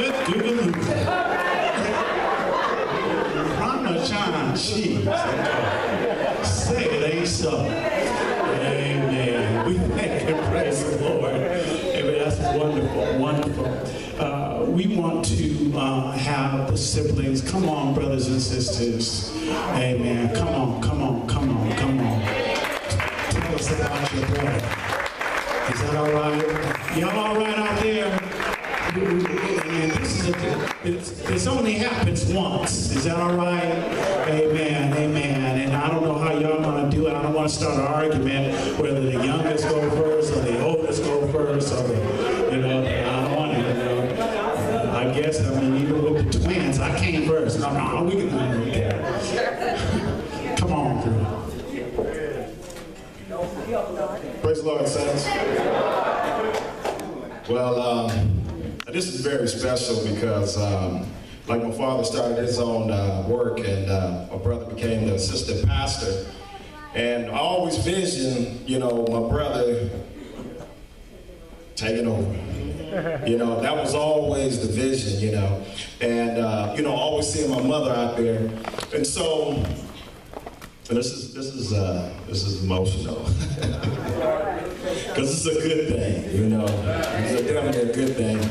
Shine, cheese. Say it ain't so. Amen. We thank and praise the Lord. Amen. That's wonderful, wonderful. We want to have the siblings. Come on, brothers and sisters. Amen. Come on, come on, come on, come on. Tell us about your brother. Is that all right? Y'all all right out there? And this only happens once. Is that all right? Amen, amen. And I don't know how y'all want to do it. I don't want to start an argument whether the youngest go first or the oldest go first or the, I don't want to, I guess, even with the twins, I came first. No, we can do that. Come on, girl. Praise the Lord, saints. Well, this is very special because, like my father started his own work, and my brother became the assistant pastor. And I always visioned, my brother taking over. That was always the vision, and always seeing my mother out there. And so, this is emotional. Because it's a good thing, It's definitely a good thing.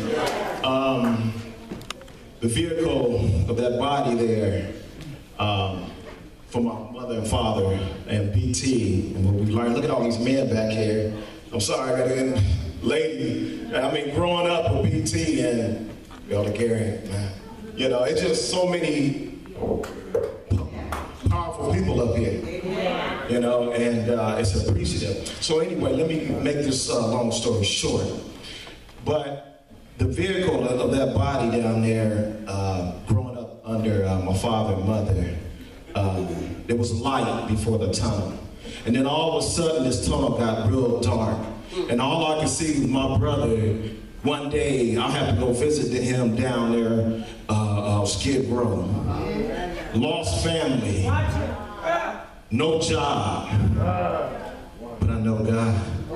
The vehicle of that body there, for my mother and father and BT, and what we learned. Look at all these men back here. I'm sorry, I got in growing up with BT and Elder Gary, man. It's just so many powerful people up here, and it's appreciative. So anyway, let me make this long story short. But the vehicle of that body down there, growing up under my father and mother, there was light before the tunnel. And then all of a sudden this tunnel got real dark. And all I could see was my brother. One day I had to go visit him down there, Cedar Grove. Lost family, no job, but I know God.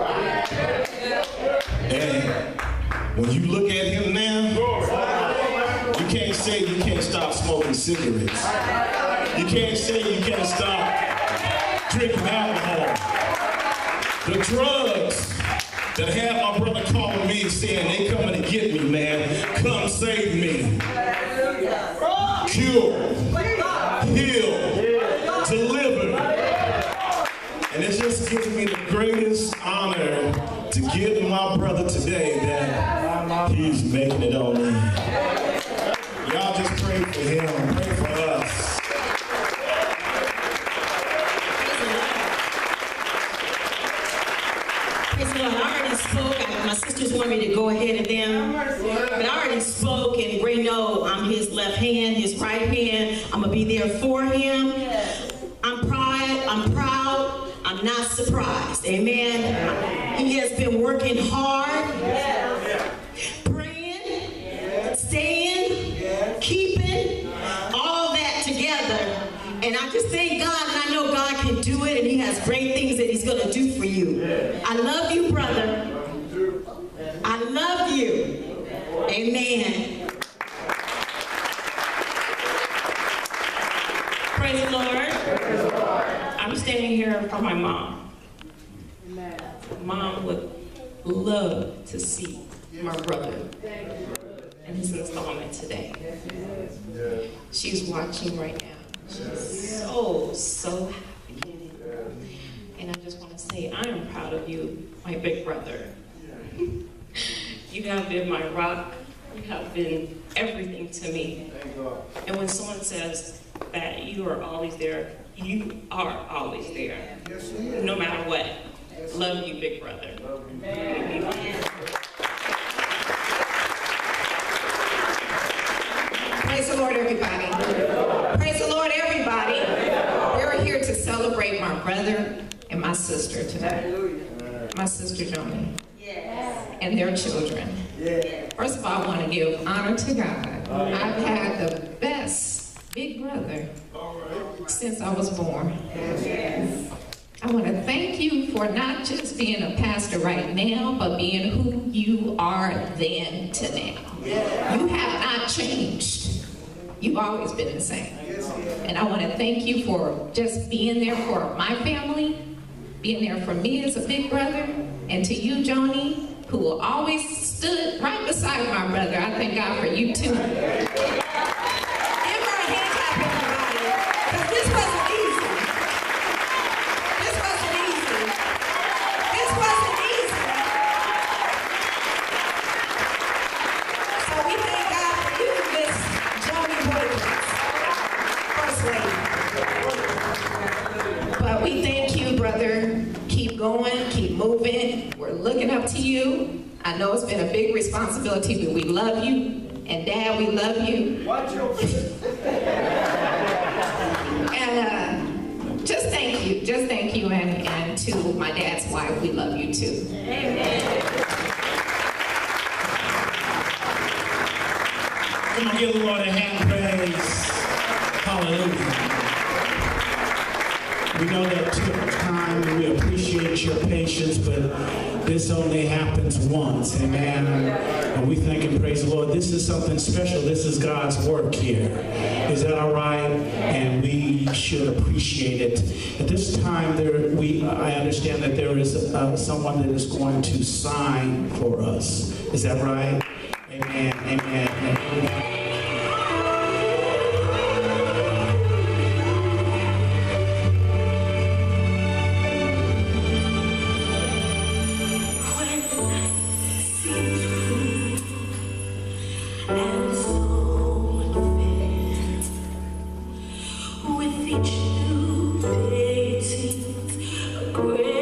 And when you look at him now, you can't say you can't stop smoking cigarettes. You can't say you can't stop drinking alcohol. The drugs that had my brother calling me saying, they coming to get me, man. Come save me. Cure, heal, deliver. And it just gives me the greatest honor to give my brother today that he's making it on in. Y'all just pray for him, pray for us. Praise the Lord. I already spoke. My sisters want me to go ahead of them. But I already spoke, and Ray know I'm his left hand, his right hand. I'm going to be there for him. I'm proud. I'm not surprised. Amen. He has been working hard, praying, staying, keeping, all that together. And I just thank God, and I know God can do it, and he has great things that he's going to do for you. I love you, brother. I love you. Amen. Praise the Lord. I'm standing here for my mom. Mom would love to see my brother in his installment today. She's watching right now. She's so happy. And I just want to say, I am proud of you, my big brother. You have been my rock. You have been everything to me. And when someone says that you are always there, you are always there. No matter what. Love you, big brother. Amen. Praise the Lord, everybody. Praise the Lord, everybody. We're here to celebrate my brother and my sister today. My sister, Joni. And their children. First of all, I want to give honor to God. I've had the best big brother since I was born. I want to thank you for not just being a pastor right now, but being who you are then to now. You have not changed. You've always been the same. And I want to thank you for just being there for my family, being there for me as a big brother, and to you, Joni, who always stood right beside my brother. I thank God for you too. Give her a hand clap, everybody, because this wasn't easy. This wasn't easy. This wasn't easy. So we thank God for you, Miss Joni Boykins, First Lady. But we thank you, brother. Keep going, keep moving. We're looking up to you. I know it's been a big responsibility, but we love you. And Dad, we love you. Watch your And just thank you. Just thank you. And to my dad's wife, we love you too. Amen. Come on, give the Lord a hand praise. Hallelujah. We know that took time, and we appreciate your patience, but this only happens once, amen. And we thank and praise the Lord. This is something special. This is God's work here. Is that all right? And we should appreciate it. At this time, I understand that there is someone that is going to sign for us. Is that right? Amen. Amen. Amen. With each new day, it seems a great